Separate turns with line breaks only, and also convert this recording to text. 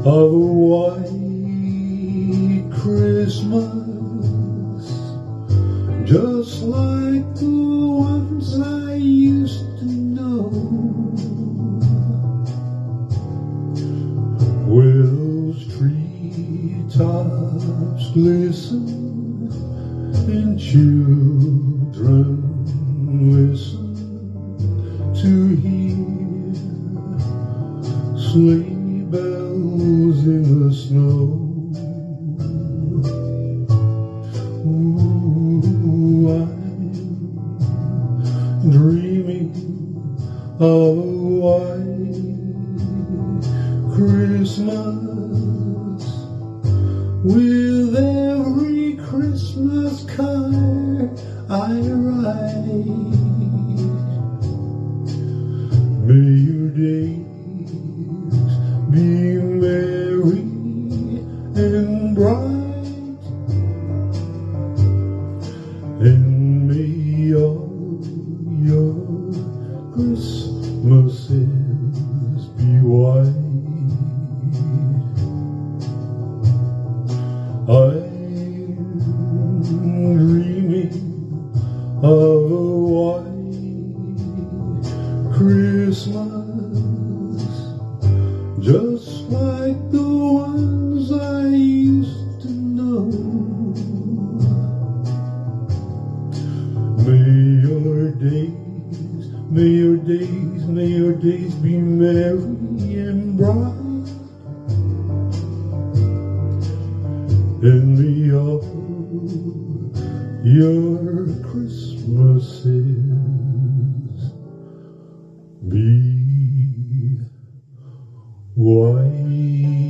of a white Christmas, just like the ones I used to know, where those treetops glisten and children listen to hear sleigh bells in the snow. Ooh, I'm dreaming of a white Christmas, with every Christmas card I write. May your days be merry and bright, and may all your Christmases be white. I'm dreaming of a white Christmas, just like the ones I used to know. May your days be merry and bright, and may all your Christmases be white.